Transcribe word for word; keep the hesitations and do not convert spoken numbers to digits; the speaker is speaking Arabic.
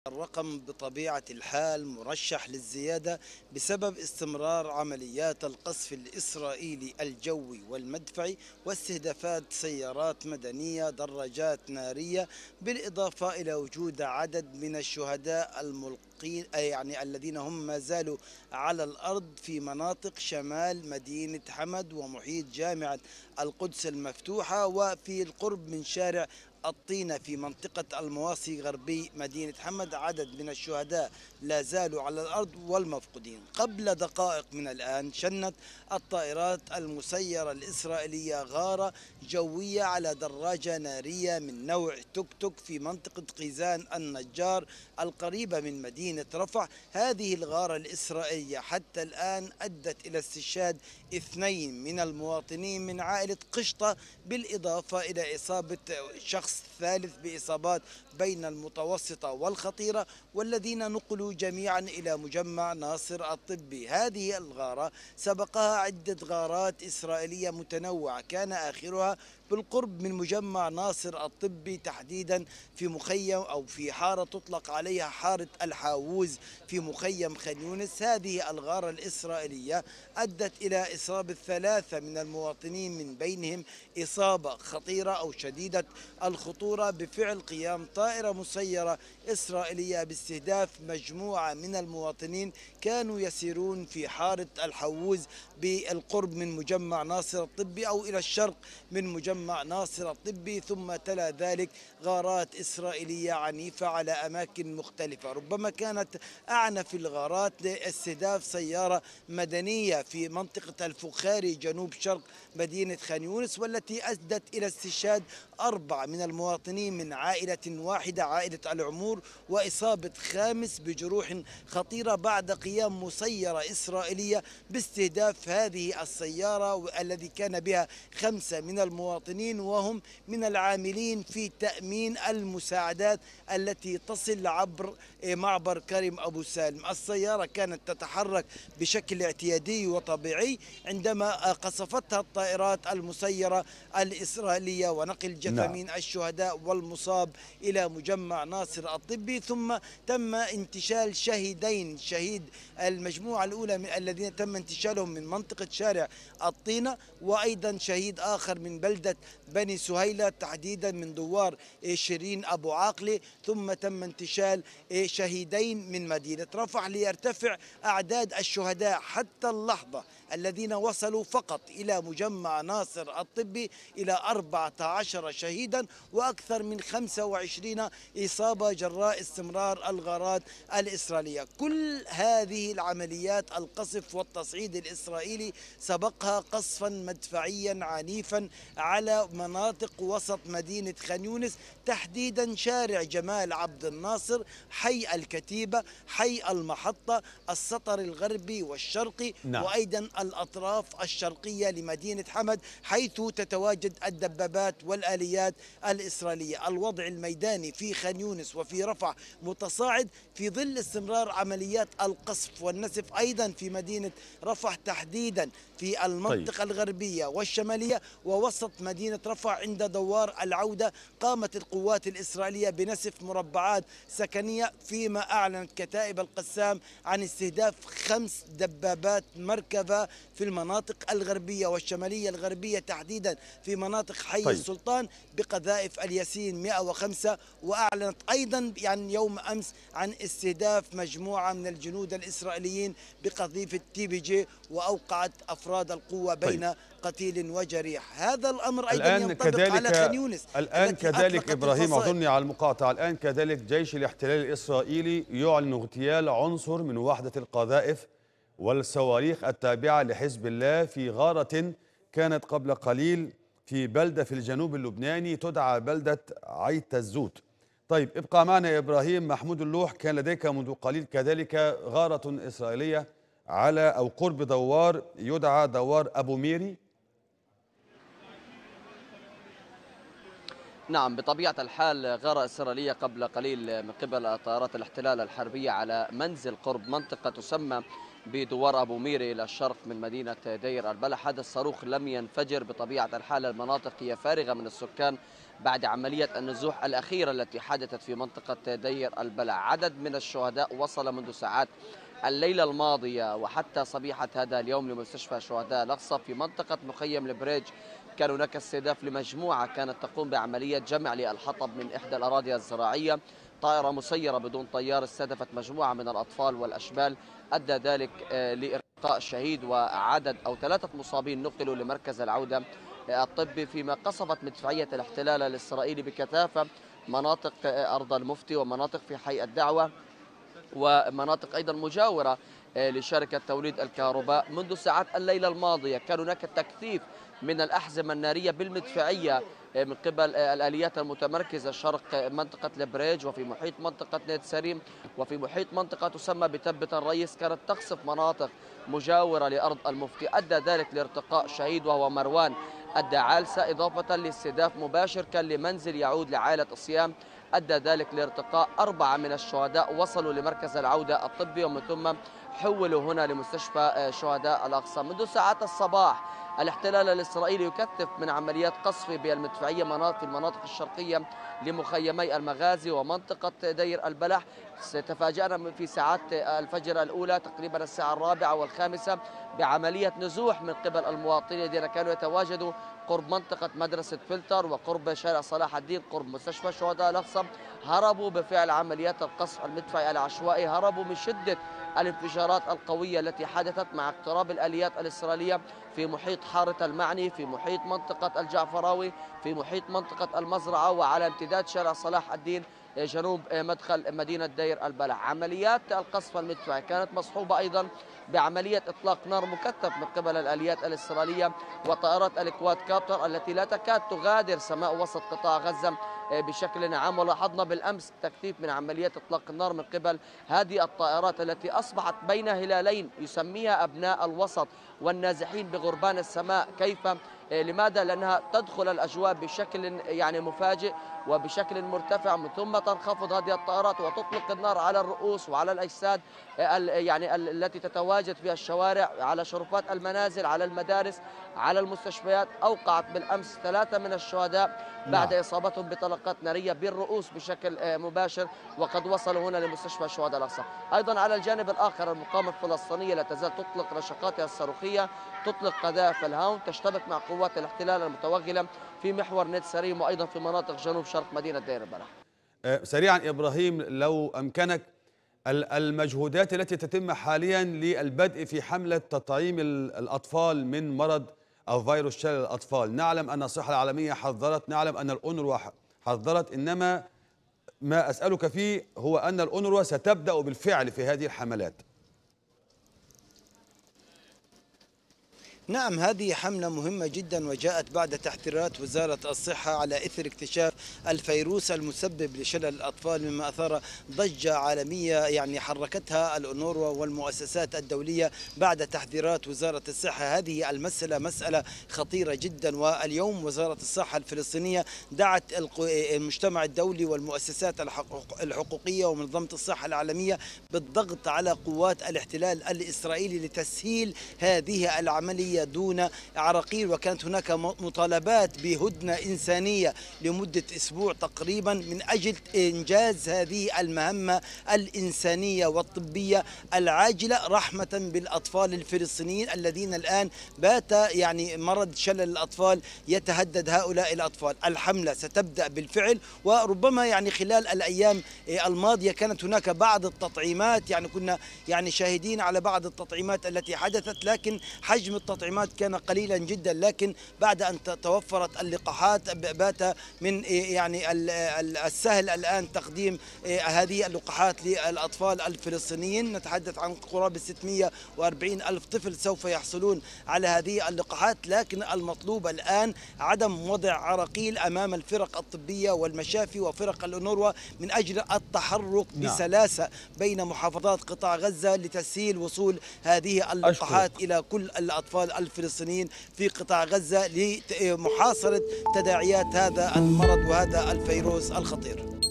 الرقم بطبيعة الحال مرشح للزيادة بسبب استمرار عمليات القصف الإسرائيلي الجوي والمدفعي واستهدافات سيارات مدنية دراجات نارية، بالإضافة إلى وجود عدد من الشهداء الملقين أي يعني الذين هم ما زالوا على الأرض في مناطق شمال مدينة حمد ومحيط جامعة القدس المفتوحة وفي القرب من شارع الطينة في منطقة المواصي غربي مدينة حمد. عدد من الشهداء لا زالوا على الأرض والمفقودين. قبل دقائق من الآن شنت الطائرات المسيرة الإسرائيلية غارة جوية على دراجة نارية من نوع توك توك في منطقة قيزان النجار القريبة من مدينة رفح. هذه الغارة الإسرائيلية حتى الآن أدت إلى استشهاد اثنين من المواطنين من عائلة قشطة، بالإضافة إلى إصابة شخص ثالث بإصابات بين المتوسطة والخطيرة، والذين نقلوا جميعا إلى مجمع ناصر الطبي. هذه الغارة سبقها عدة غارات إسرائيلية متنوعة كان آخرها بالقرب من مجمع ناصر الطبي، تحديدا في مخيم أو في حارة تطلق عليها حارة الحاووز في مخيم خان يونس. هذه الغارة الإسرائيلية أدت إلى إصابة ثلاثة من المواطنين، من بينهم إصابة خطيرة أو شديدة الخطورة بفعل قيام طائرة مسيرة إسرائيلية باستهداف مجموعة من المواطنين كانوا يسيرون في حارة الحووز بالقرب من مجمع ناصر الطبي أو إلى الشرق من مجمع ناصر الطبي. ثم تلا ذلك غارات إسرائيلية عنيفة على أماكن مختلفة، ربما كانت أعنف الغارات لاستهداف سيارة مدنية في منطقة الفخاري جنوب شرق مدينة خان يونس، والتي أدت إلى استشهاد أربع من المواطنين من عائلة واحدة عائلة العمور، وإصابة خامس بجروح خطيرة بعد قيام مسيرة إسرائيلية باستهداف هذه السيارة الذي كان بها خمسة من المواطنين، وهم من العاملين في تأمين المساعدات التي تصل عبر معبر كرم أبو سالم. السيارة كانت تتحرك بشكل اعتيادي وطبيعي عندما قصفتها الطائرات المسيرة الإسرائيلية، ونقل نعم. جثامين الشهداء والمصاب إلى مجمع ناصر الطبي. ثم تم انتشال شهيدين، شهيد المجموعة الأولى من الذين تم انتشالهم من منطقة شارع الطينة، وأيضا شهيد آخر من بلدة بني سهيلة تحديدا من دوار شيرين أبو عاقلة. ثم تم انتشال شهيدين من مدينة رفح ليرتفع أعداد الشهداء حتى اللحظة الذين وصلوا فقط إلى مجمع ناصر الطبي إلى أربعة عشر شهيدا وأكثر من خمسة وعشرين إصابة جراء استمرار الغارات الإسرائيلية. كل هذه العمليات القصف والتصعيد الإسرائيلي سبقها قصفا مدفعيا عنيفا على مناطق وسط مدينة خان يونس، تحديدا شارع جمال عبد الناصر، حي الكتيبة، حي المحطة، السطر الغربي والشرقي، نعم. وأيضا الأطراف الشرقية لمدينة حمد حيث تتواجد الدبابات والآليات الإسرائيلية. الوضع الميداني في خان يونس وفي رفح متصاعد في ظل استمرار عمليات القصف والنسف أيضا في مدينة رفح، تحديدا في طيب. المنطقة الغربية والشمالية ووسط مدينة رفح. عند دوار العودة قامت القوات الإسرائيلية بنسف مربعات سكنية، فيما أعلنت كتائب القسام عن استهداف خمس دبابات مركبة في المناطق الغربية والشمالية الغربية، تحديدا في مناطق حي طيب. السلطان بقذائف الياسين مئة وخمسة. وأعلنت أيضا يعني يوم أمس عن استهداف مجموعة من الجنود الإسرائيليين بقذيفة تي بي جي، وأوقعت أفراد القوة بين طيب. قتيل وجريح. هذا الأمر أيضا الآن ينطبق على خان كذلك يونس الآن التي كذلك أطلقت إبراهيم، الفصائل. أعذرني على المقاطعة، الآن كذلك جيش الاحتلال الإسرائيلي يعلن اغتيال عنصر من وحدة القذائف والصواريخ التابعة لحزب الله في غارة كانت قبل قليل في بلدة في الجنوب اللبناني تدعى بلدة عيت الزوت. طيب ابقى معنا يا إبراهيم. محمود اللوح، كان لديك منذ قليل كذلك غارة إسرائيلية على أو قرب دوار يدعى دوار أبو ميري. نعم، بطبيعة الحال غارة إسرائيلية قبل قليل من قبل طائرات الاحتلال الحربية على منزل قرب منطقة تسمى بدوار أبو ميري إلى الشرق من مدينة دير البلح. هذا الصاروخ لم ينفجر، بطبيعة الحال المناطق هي فارغة من السكان بعد عملية النزوح الأخيرة التي حدثت في منطقة دير البلح. عدد من الشهداء وصل منذ ساعات الليلة الماضية وحتى صبيحة هذا اليوم لمستشفى شهداء الأقصى في منطقة مخيم البريج. كان هناك استهداف لمجموعة كانت تقوم بعملية جمع للحطب من إحدى الأراضي الزراعية. طائرة مسيرة بدون طيار استهدفت مجموعة من الأطفال والأشبال، أدى ذلك لإرقاء شهيد وعدد أو ثلاثة مصابين نقلوا لمركز العودة الطبي، فيما قصفت مدفعية الاحتلال الإسرائيلي بكثافة مناطق أرض المفتي ومناطق في حي الدعوة ومناطق أيضا مجاورة لشركة توليد الكهرباء. منذ ساعات الليلة الماضية كان هناك تكثيف من الأحزمة النارية بالمدفعية من قبل الآليات المتمركزة شرق منطقة البريج وفي محيط منطقة نيت سريم وفي محيط منطقة تسمى بتبة الرئيس، كانت تقصف مناطق مجاورة لأرض المفتي. أدى ذلك لارتقاء شهيد وهو مروان الدعالسة، إضافة لاستهداف مباشر كان لمنزل يعود لعائلة الصيام، أدى ذلك لارتقاء أربعة من الشهداء وصلوا لمركز العودة الطبي ومن ثم حولوا هنا لمستشفى شهداء الأقصى. منذ ساعات الصباح الاحتلال الإسرائيلي يكثف من عمليات قصف بالمدفعية في المناطق الشرقية لمخيمي المغازي ومنطقة دير البلح. تفاجأنا في ساعات الفجر الأولى تقريبا الساعة الرابعة والخامسة بعملية نزوح من قبل المواطنين الذين كانوا يتواجدوا قرب منطقة مدرسة فلتر وقرب شارع صلاح الدين قرب مستشفى شهداء الأقصى. هربوا بفعل عمليات القصف المدفعي العشوائي، هربوا من شدة الانفجارات القوية التي حدثت مع اقتراب الآليات الإسرائيلية في محيط حارة المعني، في محيط منطقة الجعفراوي، في محيط منطقة المزرعة وعلى امتداد شارع صلاح الدين جنوب مدخل مدينة دير البلح. عمليات القصف المدفعي كانت مصحوبة أيضا بعملية إطلاق نار مكثف من قبل الآليات الإسرائيلية وطائرات الكواد كابتر التي لا تكاد تغادر سماء وسط قطاع غزة بشكل عام. ولاحظنا بالأمس تكثيف من عمليات إطلاق النار من قبل هذه الطائرات التي أصبحت بين هلالين يسميها أبناء الوسط والنازحين بغربان السماء. كيف؟ لماذا؟ لأنها تدخل الأجواء بشكل يعني مفاجئ وبشكل مرتفع، من ثم تنخفض هذه الطائرات وتطلق النار على الرؤوس وعلى الأجساد يعني التي تتواجد في الشوارع، على شرفات المنازل، على المدارس، على المستشفيات. أوقعت بالأمس ثلاثة من الشهداء بعد إصابتهم بطلقات نارية بالرؤوس بشكل مباشر، وقد وصلوا هنا لمستشفى شهداء الأقصى. أيضا على الجانب الآخر المقاومة الفلسطينية لا تزال تطلق رشقاتها الصاروخية، تطلق قذائف الهاون، تشتبك مع قوات الاحتلال المتوغلة في محور نيت سريم وأيضا في مناطق جنوب شرق مدينة دير البلح. سريعا إبراهيم، لو أمكنك المجهودات التي تتم حاليا للبدء في حملة تطعيم الأطفال من مرض أو فيروس شلل الأطفال. نعلم أن الصحة العالمية حذرت، نعلم أن الأونروا حذرت، إنما ما أسألك فيه هو أن الأونروا ستبدأ بالفعل في هذه الحملات. نعم، هذه حملة مهمة جدا وجاءت بعد تحذيرات وزارة الصحة على إثر اكتشاف الفيروس المسبب لشلل الأطفال، مما أثار ضجة عالمية يعني حركتها الأونروا والمؤسسات الدولية بعد تحذيرات وزارة الصحة. هذه المسألة مسألة خطيرة جدا، واليوم وزارة الصحة الفلسطينية دعت المجتمع الدولي والمؤسسات الحقوقية ومنظمة الصحة العالمية بالضغط على قوات الاحتلال الإسرائيلي لتسهيل هذه العملية دون عراقيل. وكانت هناك مطالبات بهدنة إنسانية لمدة أسبوع تقريبا من أجل إنجاز هذه المهمة الإنسانية والطبية العاجلة رحمة بالأطفال الفلسطينيين الذين الآن بات يعني مرض شلل الأطفال يتهدد هؤلاء الأطفال. الحملة ستبدأ بالفعل، وربما يعني خلال الأيام الماضية كانت هناك بعض التطعيمات، يعني كنا يعني شاهدين على بعض التطعيمات التي حدثت، لكن حجم التطعيمات كان قليلا جدا. لكن بعد أن توفرت اللقاحات بات من يعني السهل الآن تقديم هذه اللقاحات للأطفال الفلسطينيين. نتحدث عن قرابة ستمئة وأربعين ألف طفل سوف يحصلون على هذه اللقاحات، لكن المطلوب الآن عدم وضع عراقيل أمام الفرق الطبية والمشافي وفرق الأونروا من أجل التحرك بسلاسة بين محافظات قطاع غزة لتسهيل وصول هذه اللقاحات إلى كل الأطفال الأطفال الفلسطينيين في قطاع غزة لمحاصرة تداعيات هذا المرض وهذا الفيروس الخطير.